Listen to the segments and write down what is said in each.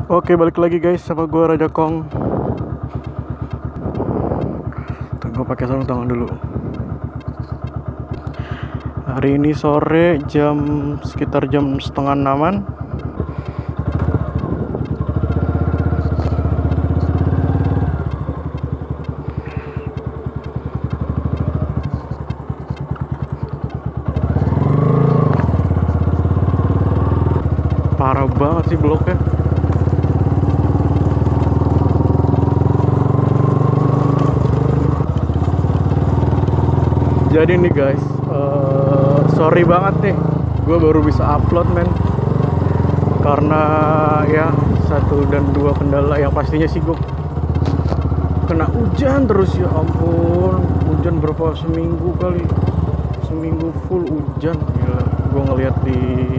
Oke, balik lagi guys sama gue Raja Kong. Tunggu pakai sarung tangan dulu. Hari ini sore sekitar jam 5:30-an. Parah banget sih bloknya. Jadi nih guys, sorry banget nih, gue baru bisa upload men. Karena ya 1 dan 2 kendala. Yang pastinya sih gue kena hujan terus, ya ampun. Hujan berapa, seminggu kali, seminggu full hujan. Gila, gue ngeliat di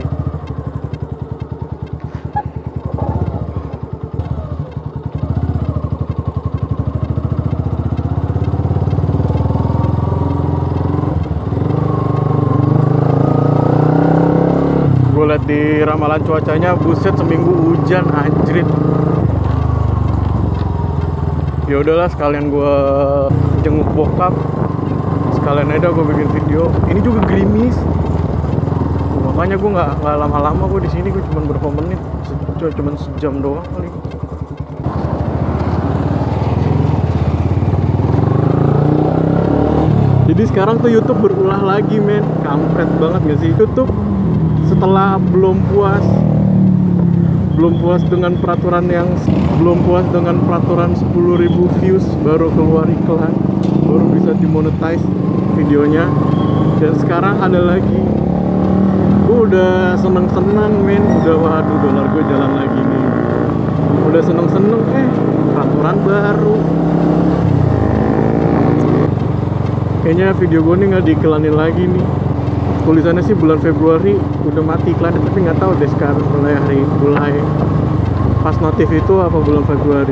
ramalan cuacanya, buset, seminggu hujan, anjrit. Ya udahlah, sekalian gue jenguk bokap, sekalian aja gue bikin video. Ini juga gerimis, makanya gue nggak lama-lama. Gue di sini gue cuma berapa menit, cuma sejam doang kali. Jadi sekarang tuh YouTube berulah lagi men, kampret banget gak sih YouTube? Setelah belum puas dengan peraturan 10.000 views, baru keluar iklan, baru bisa dimonetize videonya. Dan sekarang ada lagi, gue udah seneng-seneng men, waduh, dolar gue jalan lagi nih, udah seneng-seneng, peraturan baru. Kayaknya video gue nih nggak diiklanin lagi nih. Tulisannya sih bulan Februari udah mati iklannya, tapi nggak tahu deh sekarang mulai pas notif itu apa bulan Februari.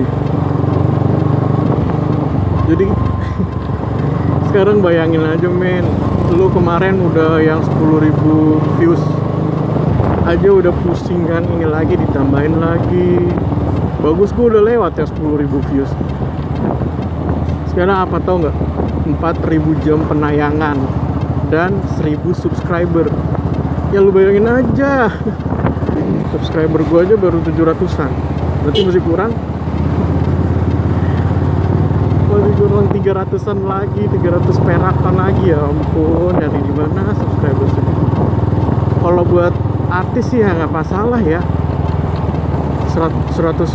Jadi sekarang bayangin aja men, lu kemarin udah yang 10.000 views aja udah pusing kan, ini lagi ditambahin lagi. Bagus, gue udah lewat yang 10.000 views. Sekarang apa tau nggak? 4.000 jam penayangan dan 1.000 subscriber. Ya lu bayangin aja, subscriber gua aja baru 700-an, berarti masih kurang 300-an lagi, 300 perakan lagi. Ya ampun, nyari di mana subscriber segitu? Kalau buat artis sih ya nggak masalah ya, 1000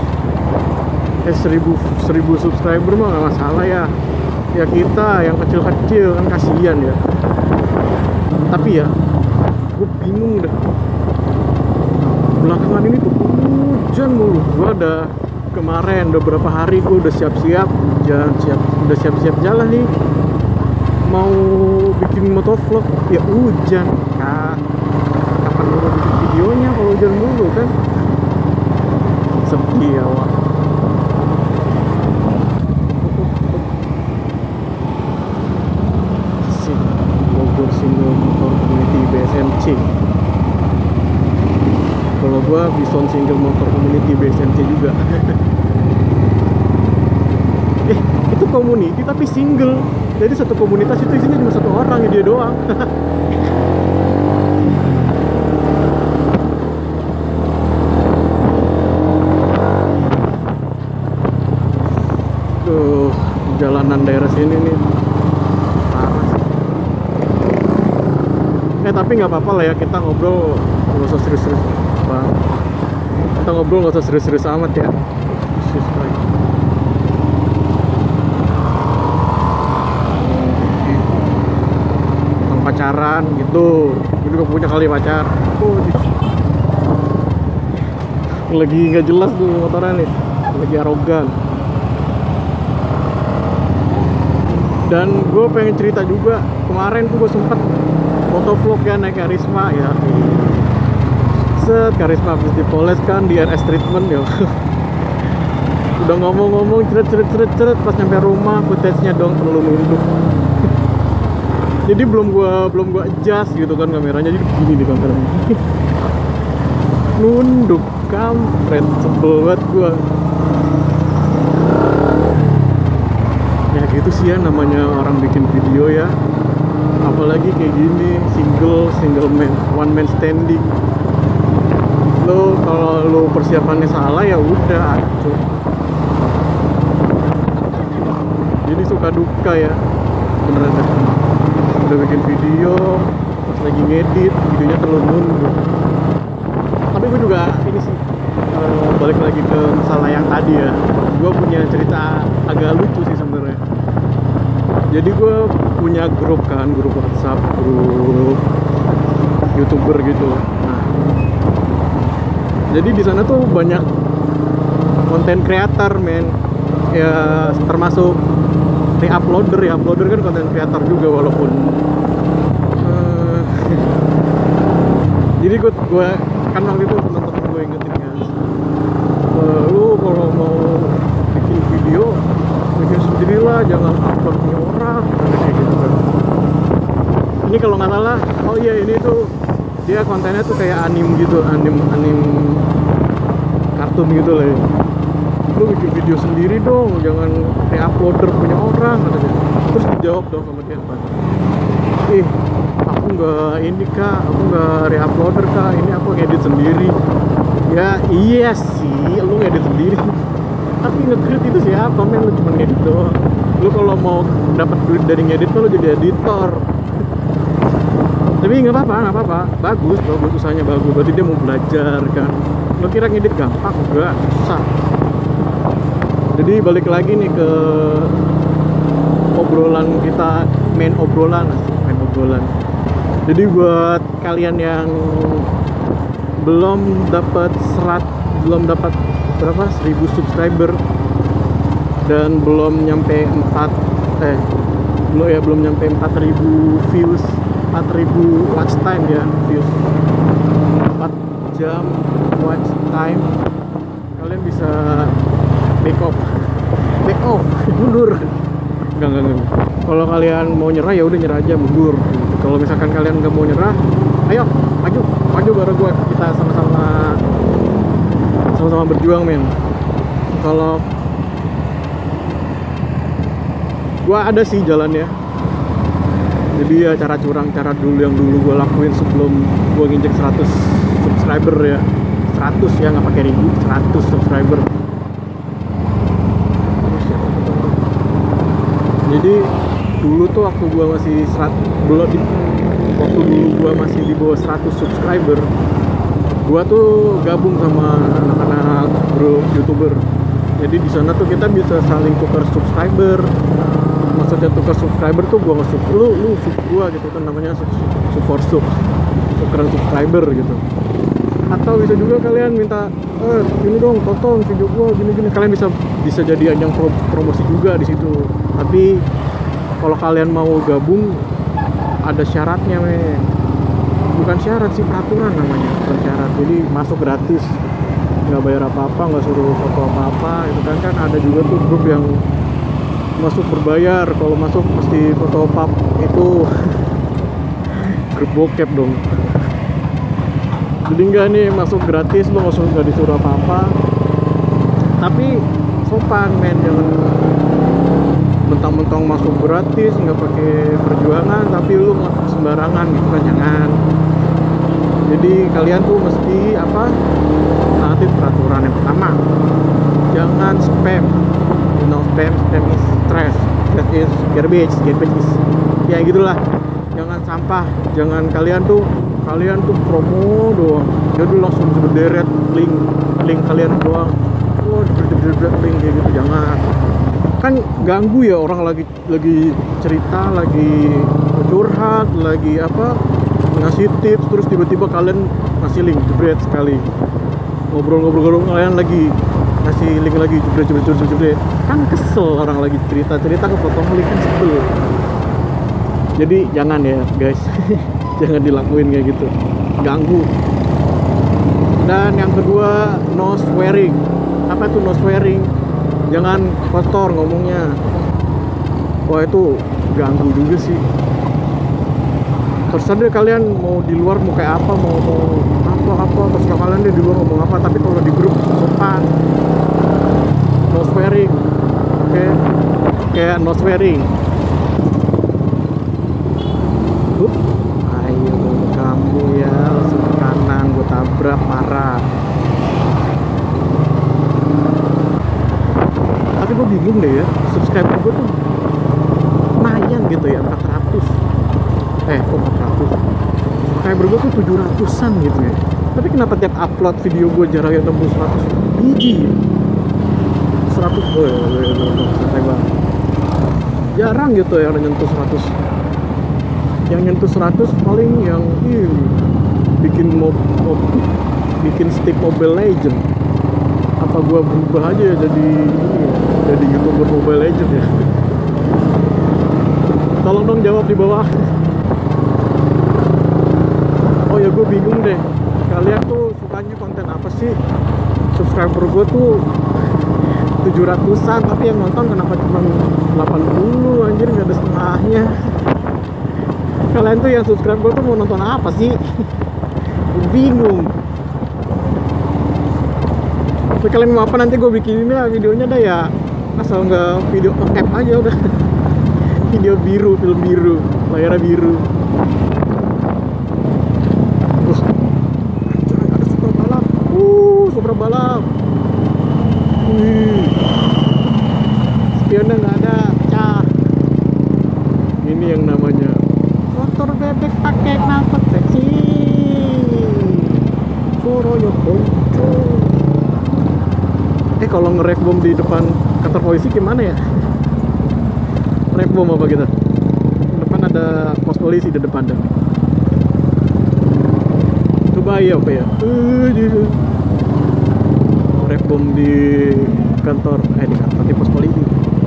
subscriber mah nggak masalah ya. Ya kita yang kecil-kecil kan kasihan ya. Tapi ya gue bingung dah, belakangan ini tuh hujan mulu. Gue kemarin udah berapa hari gue udah siap-siap jalan nih, mau bikin motovlog, ya hujan. Nah, kapan gue bikin videonya kalau hujan mulu kan? Sedih ya wak. Single Motor Community BSMC. Kalau gua Bison Single Motor Community BSMC juga. Itu community tapi single. Jadi satu komunitas itu isinya cuma satu orang, ya dia doang. Tuh, jalanan daerah sini nih tapi nggak apa-apa lah ya, kita ngobrol nggak usah serius-serius bang. Kita ngobrol nggak usah serius-serius amat ya. Tentang pacaran gitu, gue juga punya kali pacar. Lagi nggak jelas tuh motornya nih, lagi arogan. Dan gue pengen cerita juga, kemarin tuh gue sempet motovlog ya naik Karisma ya. Karisma habis dipoles kan di RS treatment ya. Udah ngomong-ngomong ceret pas nyampe rumah footage-nya dong terlalu nunduk. Jadi belum gua adjust gitu kan kameranya, jadi begini di kameranya. nunduk, kampret, sebel banget gua. Ya gitu sih ya namanya orang bikin video ya, apalagi kayak gini, single man, one man standing. Lo kalau lo persiapannya salah ya udah hancur. Jadi suka duka ya beneran dah. Udah bikin video, pas lagi ngedit videonya terlalu nunduk. Tapi gue juga ini sih, balik lagi ke masalah yang tadi ya, gue punya cerita agak lucu sih sebenarnya. Jadi gue punya grup kan, grup WhatsApp, grup YouTuber gitu. Nah, jadi di sana tuh banyak konten kreator men, ya termasuk re-uploader kan konten kreator juga walaupun jadi gue kan waktu itu teman-teman gue ingetin kan, lu kalau mau bikin video bikin sendirilah, jangan upload punya orang, kayak gitu kan. Ini kalau nggak salah, oh iya ini tuh dia kontennya tuh kayak anim gitu, anim kartun gitu lah ya. Lu bikin video sendiri dong, jangan re-uploader punya orang, katanya. Terus dijawab dong sama dia, aku nggak ini kak, aku nggak re-uploader kak, ini aku ngedit sendiri. Ya iya sih, lu ngedit sendiri, tapi nge-create itu siapa men? Lu cuma ngedit doang. Lu kalau mau dapat duit dari ngedit lu jadi editor. Tapi nggak apa-apa, bagus usahanya bagus, berarti dia mau belajar kan. Lu kira ngedit gampang? Enggak, susah. Jadi balik lagi nih ke obrolan kita, main obrolan. Jadi buat kalian yang belum dapat berapa 1000 subscriber dan belum nyampe 4000 views, 4000 watch time ya, views 4 jam watch time, kalian bisa back off mundur. Enggak. Kalau kalian mau nyerah ya udah nyerah aja, mundur. Kalau misalkan kalian nggak mau nyerah, ayo maju baru kita sama-sama berjuang men. Kalau gua ada sih jalannya. Jadi ya cara dulu yang dulu gua lakuin sebelum gua nginjek 100 subscriber ya. 100 ya, nggak pakai 1000, 100 subscriber. Jadi dulu tuh waktu gua masih waktu dulu gua masih di bawah 100 subscriber, gua tuh gabung sama anak-anak grup YouTuber. Jadi di sana tuh kita bisa saling tukar subscriber. Maksudnya tukar subscriber tuh gua nge-sub lu sub gua gitu kan, namanya tukeran subscriber gitu. Atau bisa juga kalian minta ini dong, tonton video gua gini-gini. Kalian bisa jadi ajang promosi juga di situ. Tapi kalau kalian mau gabung ada syaratnya men. Bukan syarat sih, peraturan namanya, bukan syarat. Jadi masuk gratis, nggak bayar apa-apa, nggak suruh foto apa-apa itu kan ada juga tuh grup yang masuk berbayar. Kalau masuk mesti foto pap, itu grup bokep dong. Jadi enggak nih, masuk gratis, lo nggak disuruh apa-apa, tapi sopan men, jangan mentang-mentang masuk gratis nggak pakai perjuangan tapi lu sembarangan gitu kan, jangan. Jadi kalian tuh mesti taati peraturan. Yang pertama, jangan spam. You know, spam is stress is garbage is ya gitulah. Jangan sampah, jangan kalian tuh promo doang, jadi langsung berderet link kalian doang, link kayak gitu, jangan. Kan ganggu ya, orang lagi cerita, lagi curhat, lagi ngasih tips, terus tiba-tiba kalian ngasih link jebret sekali, ngobrol kalian lagi ngasih link lagi jebret, kan kesel. Orang lagi cerita kepotong link kan sebel. Jadi jangan ya guys. Jangan dilakuin kayak gitu, ganggu. Dan yang kedua, no swearing. Apa itu no swearing? Jangan kotor ngomongnya. Wah itu ganggu juga sih. Terserah deh kalian mau di luar mau kayak apa, mau apa terserah kalian deh di luar ngomong apa, tapi kalau di grup sopan, no swearing, oke? Kayak no swearing. Ayo kamu ya, langsung ke kanan, gue tabrak parah. Tapi gue bingung deh ya, subscriber gue tuh lumayan gitu ya, 400. Kok 400? Subscriber gue tuh 700-an gitu ya. Tapi kenapa tiap upload video gue jaraknya tembus 100 biji? 100, santai banget. Jarang gitu yang nyentuh 100. Yang nyentuh 100 paling yang bikin bikin stick Mobile Legend. Apa gua berubah aja ya jadi YouTuber Mobile Legend ya? Tolong dong jawab di bawah. Oh ya, gue bingung deh, kalian tuh sukanya konten apa sih? Subscriber gue tuh 700-an, tapi yang nonton kenapa cuma 80, anjir, nggak ada setengahnya. Kalian tuh yang subscribe gue tuh mau nonton apa sih? Bingung. Tapi kalian mau apa nanti gue bikinin lah videonya dah ya. Asal nggak video cap aja udah. Video biru, film biru, layarnya biru. Ada super balap. Super balap. Spionnya nggak ada, pecah. Ini yang namanya motor bebek pakai knalpot seksi. Suroyo Ponco. Kalau nge-rave bom di depan kantor polisi gimana ya? Rave bom apa gitu? Depan ada pos polisi di depan dah. Coba ya apa ya? Rave bom di kantor, di pos polisi.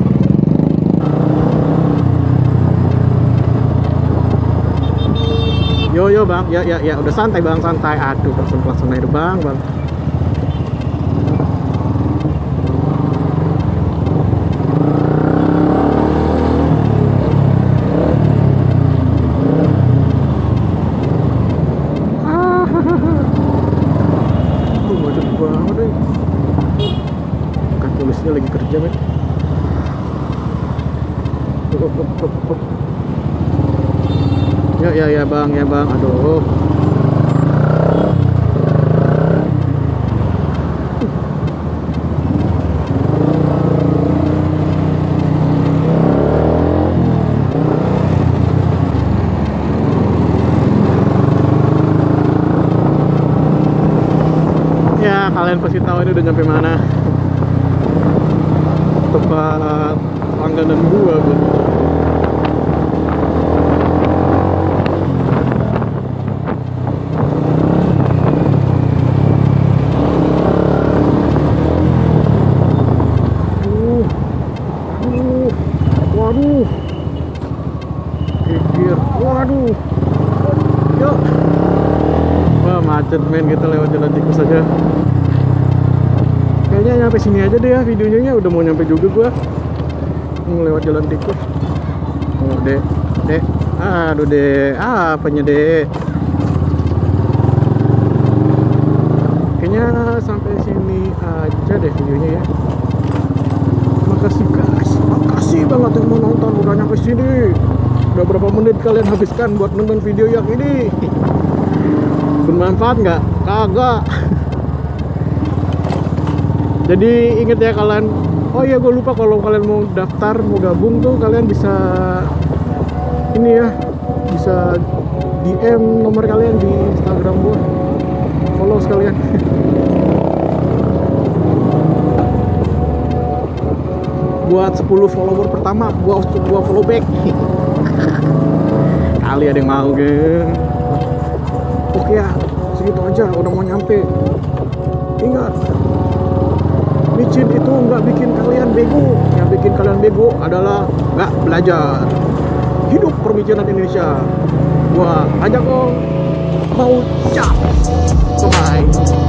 Yo bang, ya udah santai bang, santai. Aduh, langsung aja bang. Macet banget deh. Kan polisinya lagi kerja men. Ya bang, aduh. Ya kalian pasti tahu ini udah nyampe mana. Tempat langganan gua buat waduh, gigir, waduh, yuk, wah macet men, kita lewat jalan tikus aja. Kayaknya nyampe sini aja deh ya videonya, udah mau nyampe juga gua. Lewat jalan tikus. Oh dek, aduh dek, apanya dek? Kayaknya sampai sini aja deh videonya ya. Makasih guys, makasih banget yang mau nonton, udah nyampe sini. Udah berapa menit kalian habiskan buat nonton video yang ini? Bermanfaat nggak? Kagak. Jadi inget ya kalian. Oh iya, gue lupa, kalau kalian mau daftar, mau gabung tuh kalian bisa ini ya, bisa DM nomor kalian di Instagram gue, follow sekalian. Buat 10 follower pertama gua follow back. Kali ada yang mau gitu. Oke ya, segitu aja, udah mau nyampe. Ingat, micin itu nggak bikin kalian bego. Yang bikin kalian bego adalah nggak belajar. Hidup permikinan Indonesia. Gua ajak lo mau cap. Bye.